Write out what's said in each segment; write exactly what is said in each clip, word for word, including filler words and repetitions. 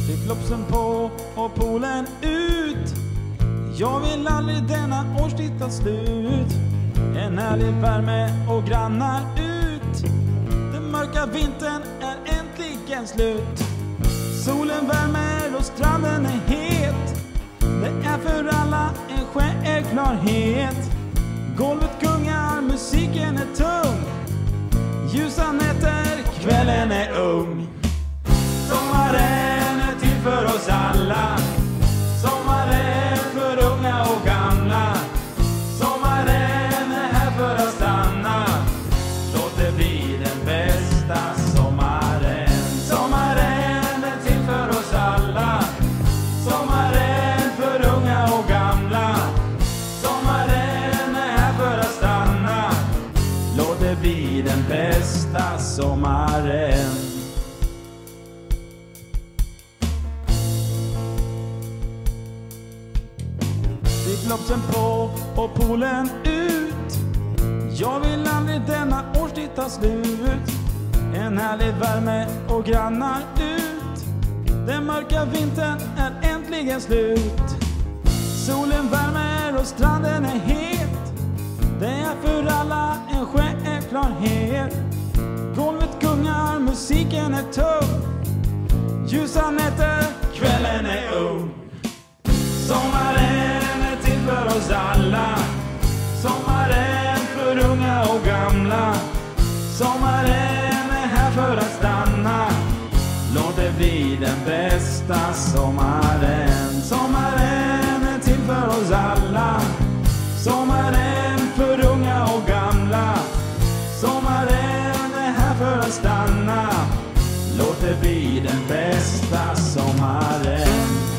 Flipflopsen på och poolen ut. Jag vill aldrig denna årstid ta slut. En härlig värme och grannar ut. Den mörka vintern är äntligen slut. Solen värmer och stranden är het. Det är för alla en självklarhet. Golvet gungar, musiken är tung. Ljusa nätter, kvällen är ung. Sommaren är till för oss alla. Sommaren för unga och gamla. Sommaren är här för att stanna. Låt det bli den bästa sommaren. Sommaren är till för oss alla. Sommaren för unga och gamla. Sommaren är här för att stanna. Låt det bli den bästa sommaren. Flipflopsen på och poolen ut. Jag vill aldrig denna årstid ta slut. En härlig värme och grannar ut. Den mörka vintern är äntligen slut. Solen värmer och stranden är het. Det är för alla en självklarhet. Golvet gungar, musiken är tung. Ljusa nätter, kvällen är ung. Sommaren är till för oss alla. Sommaren för unga och gamla. Sommaren är här för att stanna. Låt det bli den bästa sommaren. Sommaren är till för oss alla. Sommaren för unga och gamla. Sommaren är här för att stanna. Låt det bli den bästa sommaren.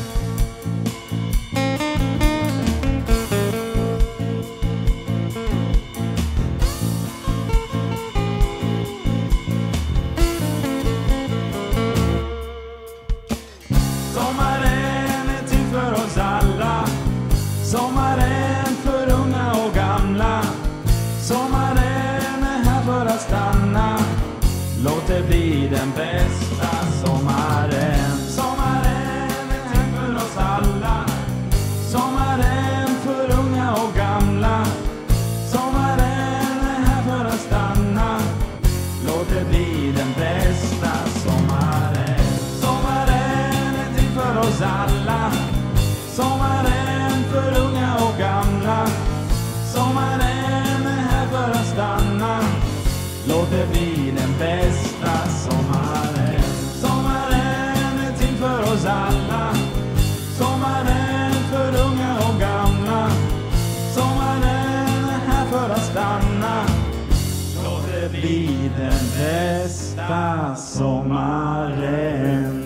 Sommaren är till för oss alla. Sommaren för unga och gamla. Sommaren är här för att stanna. Låt det bli den bästa sommaren. Sommaren är till för oss alla. Sommaren för unga och gamla. Sommaren är här för att stanna. Låt det bli den bästa sommaren. Sommaren är till för oss alla. Sommaren för unga och gamla. Sommaren är här för att stanna. Låt det bli den bästa sommaren. Sommaren är till för oss alla. Sommaren för unga och gamla. Sommaren är här för att stanna. Låt det bli den bästa sommaren.